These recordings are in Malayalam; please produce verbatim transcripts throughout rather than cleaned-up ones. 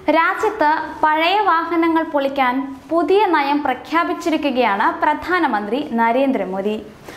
രാജ്യത്ത് പഴയ വാഹനങ്ങൾ പൊളിക്കാൻ പുതിയ നയം പ്രഖ്യാപിച്ചിരിക്കുകയാണ് പ്രധാനമന്ത്രി നരേന്ദ്രമോദി.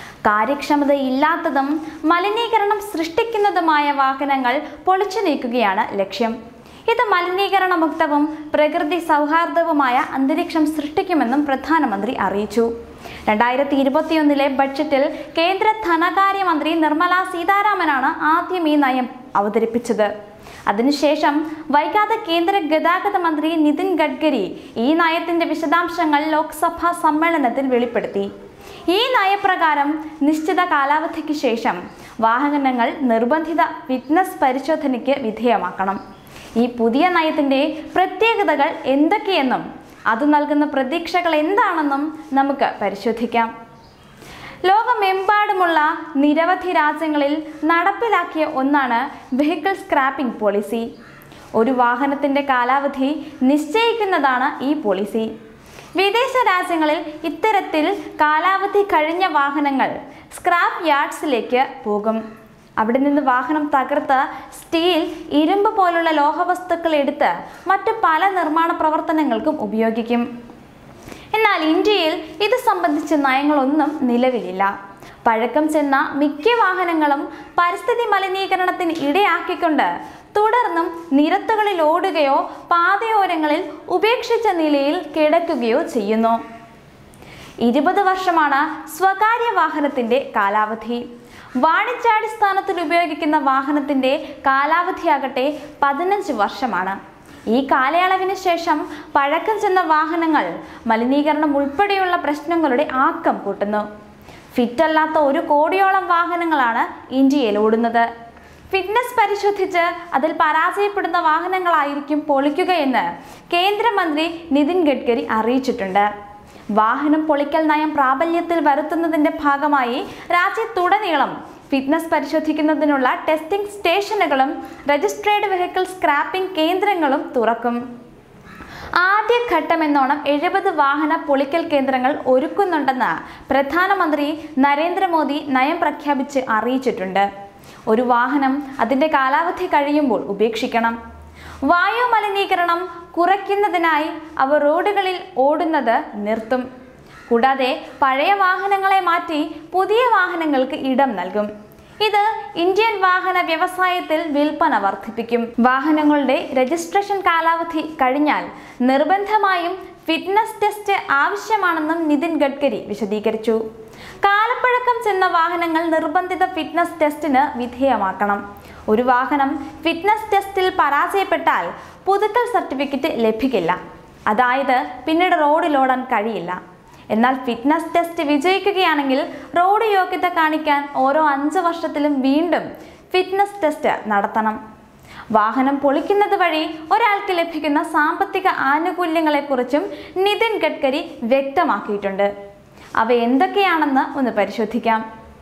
കാര്യക്ഷമതയില്ലാത്തതും മലിനീകരണം സൃഷ്ടിക്കുന്നതുമായ വാഹനങ്ങൾ പൊളിച്ചു നീക്കുകയാണ് ലക്ഷ്യം. ഇത് മലിനീകരണമുക്തവും പ്രകൃതി സൗഹാർദ്ദവുമായ അന്തരീക്ഷം സൃഷ്ടിക്കുമെന്നും പ്രധാനമന്ത്രി അറിയിച്ചു. രണ്ടായിരത്തി ഇരുപത്തിയൊന്നിലെ ബഡ്ജറ്റിൽ കേന്ദ്ര ധനകാര്യമന്ത്രി നിർമ്മല സീതാരാമനാണ് ആദ്യം ഈ നയം അവതരിപ്പിച്ചത്. അതിനുശേഷം വൈകാതെ കേന്ദ്ര ഗതാഗത മന്ത്രി നിതിൻ ഗഡ്കരി ഈ നയത്തിന്റെ വിശദാംശങ്ങൾ ലോക്സഭാ സമ്മേളനത്തിൽ വെളിപ്പെടുത്തി. ഈ നയപ്രകാരം നിശ്ചിത കാലാവധിക്ക് ശേഷം വാഹനങ്ങൾ നിർബന്ധിത ഫിറ്റ്നസ് പരിശോധനയ്ക്ക് വിധേയമാക്കണം. ഈ പുതിയ നയത്തിന്റെ പ്രത്യേകതകൾ എന്തൊക്കെയെന്നും അത് നൽകുന്ന പ്രതീക്ഷകൾ എന്താണെന്നും നമുക്ക് പരിശോധിക്കാം. ലോകമെമ്പാടുമുള്ള നിരവധി രാജ്യങ്ങളിൽ നടപ്പിലാക്കിയ ഒന്നാണ് വെഹിക്കിൾ സ്ക്രാപ്പിംഗ് പോളിസി. ഒരു വാഹനത്തിന്റെ കാലാവധി നിശ്ചയിക്കുന്നതാണ് ഈ പോളിസി. വിദേശ രാജ്യങ്ങളിൽ ഇത്തരത്തിൽ കാലാവധി കഴിഞ്ഞ വാഹനങ്ങൾ സ്ക്രാപ്പ് യാർഡ്സിലേക്ക് പോകും. അവിടെ നിന്ന് വാഹനം തകർത്ത് സ്റ്റീൽ, ഇരുമ്പ് പോലുള്ള ലോഹവസ്തുക്കൾ എടുത്ത് മറ്റു പല നിർമ്മാണ പ്രവർത്തനങ്ങൾക്കും ഉപയോഗിക്കും. എന്നാൽ ഇന്ത്യയിൽ ഇത് സംബന്ധിച്ച നയങ്ങളൊന്നും നിലവിലില്ല. പഴക്കം ചെന്ന മിക്ക വാഹനങ്ങളും പരിസ്ഥിതി മലിനീകരണത്തിന് ഇടയാക്കിക്കൊണ്ട് തുടർന്നും നിരത്തുകളിൽ ഓടുകയോ പാതയോരങ്ങളിൽ ഉപേക്ഷിച്ച നിലയിൽ കിടക്കുകയോ ചെയ്യുന്നു. ഇരുപത് വർഷമാണ് സ്വകാര്യ വാഹനത്തിന്റെ കാലാവധി. വാണിജ്യാടിസ്ഥാനത്തിൽ ഉപയോഗിക്കുന്ന വാഹനത്തിന്റെ കാലാവധിയാകട്ടെ പതിനഞ്ച് വർഷമാണ്. ഈ കാലയളവിന് ശേഷം പഴക്കം ചെന്ന വാഹനങ്ങൾ മലിനീകരണം ഉൾപ്പെടെയുള്ള പ്രശ്നങ്ങളുടെ ആക്കം കൂട്ടുന്നു. ഫിറ്റല്ലാത്ത ഒരു കോടിയോളം വാഹനങ്ങളാണ് ഇന്ത്യയിൽ ഓടുന്നത്. ഫിറ്റ്നസ് പരിശോധിച്ച് അതിൽ പരാജയപ്പെടുന്ന വാഹനങ്ങളായിരിക്കും പൊളിക്കുകയെന്ന് കേന്ദ്രമന്ത്രി നിതിൻ ഗഡ്കരി അറിയിച്ചിട്ടുണ്ട്. വാഹനം പൊളിക്കൽ നയം പ്രാബല്യത്തിൽ വരുത്തുന്നതിന്റെ ഭാഗമായി രാജ്യത്തുടനീളം ഫിറ്റ്നസ് പരിശോധിക്കുന്നതിനുള്ള ടെസ്റ്റിംഗ് സ്റ്റേഷനുകളും രജിസ്ട്രേഡ് വെഹിക്കിൾ സ്ക്രാപ്പിംഗ് കേന്ദ്രങ്ങളും തുറക്കും. ആദ്യഘട്ടമെന്നോണം എഴുപത് വാഹന പൊളിക്കൽ കേന്ദ്രങ്ങൾ ഒരുക്കുന്നുണ്ടെന്ന് പ്രധാനമന്ത്രി നരേന്ദ്രമോദി നയം പ്രഖ്യാപിച്ച് അറിയിച്ചിട്ടുണ്ട്. ഒരു വാഹനം അതിന്റെ കാലാവധി കഴിയുമ്പോൾ ഉപേക്ഷിക്കണം. വായു മലിനീകരണം കുറയ്ക്കുന്നതിനായി അവ റോഡുകളിൽ ഓടുന്നത് നിർത്തും. കൂടാതെ പഴയ വാഹനങ്ങളെ മാറ്റി പുതിയ വാഹനങ്ങൾക്ക് ഇടം നൽകും. ഇത് ഇന്ത്യൻ വാഹന വ്യവസായത്തിൽ വിൽപ്പന വർദ്ധിപ്പിക്കും. വാഹനങ്ങളുടെ രജിസ്ട്രേഷൻ കാലാവധി കഴിഞ്ഞാൽ നിർബന്ധമായും ഫിറ്റ്നസ് ടെസ്റ്റ് ആവശ്യമാണെന്നും നിതിൻ ഗഡ്കരി വിശദീകരിച്ചു. കാലപ്പഴക്കം ചെന്ന വാഹനങ്ങൾ നിർബന്ധിത ഫിറ്റ്നസ് ടെസ്റ്റിന് വിധേയമാക്കണം. ഒരു വാഹനം ഫിറ്റ്നസ് ടെസ്റ്റിൽ പരാജയപ്പെട്ടാൽ പുതുക്കൽ സർട്ടിഫിക്കറ്റ് ലഭിക്കില്ല. അതായത് പിന്നീട് റോഡിലോടാൻ കഴിയില്ല. എന്നാൽ ഫിറ്റ്നസ് ടെസ്റ്റ് വിജയിക്കുകയാണെങ്കിൽ റോഡ് യോഗ്യത കാണിക്കാൻ ഓരോ അഞ്ച് വർഷത്തിലും വീണ്ടും ഫിറ്റ്നസ് ടെസ്റ്റ് നടത്തണം. വാഹനം പൊളിക്കുന്നത് വഴി ഒരാൾക്ക് ലഭിക്കുന്ന സാമ്പത്തിക ആനുകൂല്യങ്ങളെക്കുറിച്ചും നിതിൻ ഗഡ്കരി വ്യക്തമാക്കിയിട്ടുണ്ട്. അവ എന്തൊക്കെയാണെന്ന് ഒന്ന് പരിശോധിക്കാം.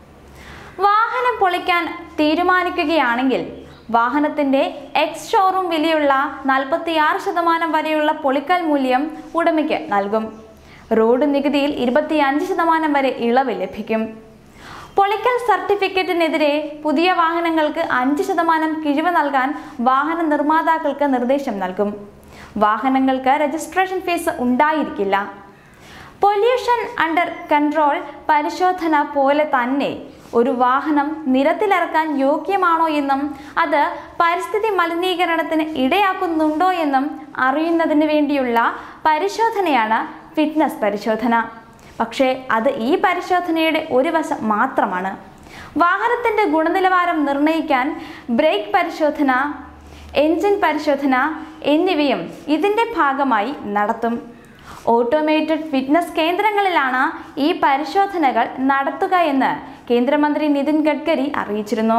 വാഹനം പൊളിക്കാൻ തീരുമാനിക്കുകയാണെങ്കിൽ വാഹനത്തിന്റെ എക്സ് ഷോറൂം വിലയുള്ള നാൽപ്പത്തിയാറ് ശതമാനം വരെയുള്ള പൊളിക്കൽ മൂല്യം ഉടമയ്ക്ക് നൽകും. റോഡ് നികുതിയിൽ ഇരുപത്തിയഞ്ച് ശതമാനം വരെ ഇളവ് ലഭിക്കും. പൊളിക്കൽ സർട്ടിഫിക്കറ്റിനെതിരെ പുതിയ വാഹനങ്ങൾക്ക് അഞ്ച് ശതമാനം കിഴിവ് നൽകാൻ വാഹന നിർമ്മാതാക്കൾക്ക് നിർദ്ദേശം നൽകും. വാഹനങ്ങൾക്ക് രജിസ്ട്രേഷൻ ഫീസ് ഉണ്ടായിരിക്കില്ല. പൊല്യൂഷൻ അണ്ടർ കൺട്രോൾ പരിശോധന പോലെ തന്നെ ഒരു വാഹനം നിരത്തിലിറക്കാൻ യോഗ്യമാണോ എന്നും അത് പരിസ്ഥിതി മലിനീകരണത്തിന് ഇടയാക്കുന്നുണ്ടോ എന്നും അറിയുന്നതിന് വേണ്ടിയുള്ള പരിശോധനയാണ് ഫിറ്റ്നസ് പരിശോധന. പക്ഷേ അത് ഈ പരിശോധനയുടെ ഒരു വശം മാത്രമാണ്. വാഹനത്തിന്റെ ഗുണനിലവാരം നിർണ്ണയിക്കാൻ ബ്രേക്ക് പരിശോധന, എൻജിൻ പരിശോധന എന്നിവയും ഇതിന്റെ ഭാഗമായി നടത്തും. ഓട്ടോമേറ്റഡ് ഫിറ്റ്നസ് കേന്ദ്രങ്ങളിലാണ് ഈ പരിശോധനകൾ നടത്തുക എന്ന് കേന്ദ്രമന്ത്രി നിതിൻ ഗഡ്കരി അറിയിച്ചിരുന്നു.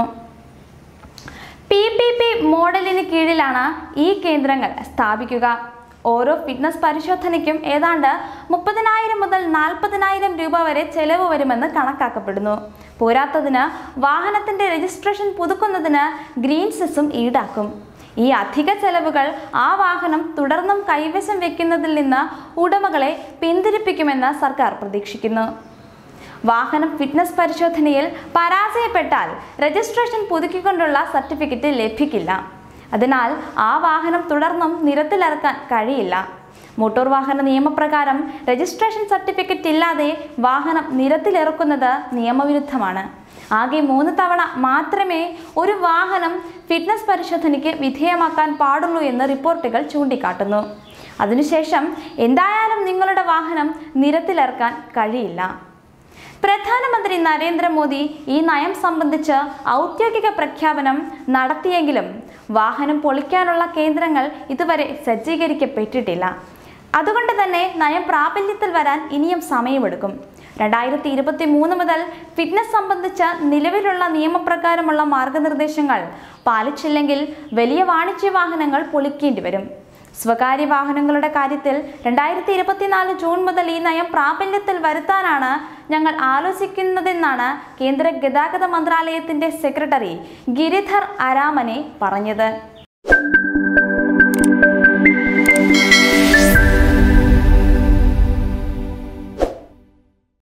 പി പി പി മോഡലിന് കീഴിലാണ് ഈ കേന്ദ്രങ്ങൾ സ്ഥാപിക്കുക. ഓരോ ഫിറ്റ്നസ് പരിശോധനയ്ക്കും ഏതാണ്ട് മുപ്പതിനായിരം മുതൽ നാൽപ്പതിനായിരം രൂപ വരെ ചെലവ് വരുമെന്ന് കണക്കാക്കപ്പെടുന്നു. പോരാത്തതിന് വാഹനത്തിന്റെ രജിസ്ട്രേഷൻ പുതുക്കുന്നതിന് ഗ്രീൻ സെസ്സും ഈടാക്കും. ഈ അധിക ചെലവുകൾ ആ വാഹനം തുടർന്നും കൈവശം വെക്കുന്നതിൽ നിന്ന് ഉടമകളെ പിന്തിരിപ്പിക്കുമെന്ന് സർക്കാർ പ്രതീക്ഷിക്കുന്നു. വാഹനം ഫിറ്റ്നസ് പരിശോധനയിൽ പരാജയപ്പെട്ടാൽ രജിസ്ട്രേഷൻ പുതുക്കിക്കൊണ്ടുള്ള സർട്ടിഫിക്കറ്റ് ലഭിക്കില്ല. അതിനാൽ ആ വാഹനം തുടർന്നും നിരത്തിലിറക്കാൻ കഴിയില്ല. മോട്ടോർ വാഹന നിയമപ്രകാരം രജിസ്ട്രേഷൻ സർട്ടിഫിക്കറ്റ് ഇല്ലാതെ വാഹനം നിരത്തിലിറക്കുന്നത് നിയമവിരുദ്ധമാണ്. ആകെ മൂന്ന് തവണ മാത്രമേ ഒരു വാഹനം ഫിറ്റ്നസ് പരിശോധനയ്ക്ക് വിധേയമാക്കാൻ പാടുള്ളൂ എന്ന് റിപ്പോർട്ടുകൾ ചൂണ്ടിക്കാട്ടുന്നു. അതിനുശേഷം എന്തായാലും നിങ്ങളുടെ വാഹനം നിരത്തിലിറക്കാൻ കഴിയില്ല. പ്രധാനമന്ത്രി നരേന്ദ്രമോദി ഈ നയം സംബന്ധിച്ച് ഔദ്യോഗിക പ്രഖ്യാപനം നടത്തിയെങ്കിലും വാഹനം പൊളിക്കാനുള്ള കേന്ദ്രങ്ങൾ ഇതുവരെ സജ്ജീകരിക്കപ്പെട്ടിട്ടില്ല. അതുകൊണ്ട് തന്നെ നയം പ്രാബല്യത്തിൽ വരാൻ ഇനിയും സമയമെടുക്കും. രണ്ടായിരത്തി ഇരുപത്തി മൂന്ന് മുതൽ ഫിറ്റ്നസ് സംബന്ധിച്ച നിലവിലുള്ള നിയമപ്രകാരമുള്ള മാർഗനിർദ്ദേശങ്ങൾ പാലിച്ചില്ലെങ്കിൽ വലിയ വാണിജ്യ വാഹനങ്ങൾ പൊളിക്കേണ്ടി വരും. സ്വകാര്യ വാഹനങ്ങളുടെ കാര്യത്തിൽ രണ്ടായിരത്തി ഇരുപത്തിനാല് ജൂൺ മുതൽ ഈ നയം പ്രാബല്യത്തിൽ വരുത്താനാണ് ഞങ്ങൾ ആലോചിക്കുന്നതെന്നാണ് കേന്ദ്ര ഗതാഗത മന്ത്രാലയത്തിന്റെ സെക്രട്ടറി ഗിരിധർ അരാമനെ പറഞ്ഞത്.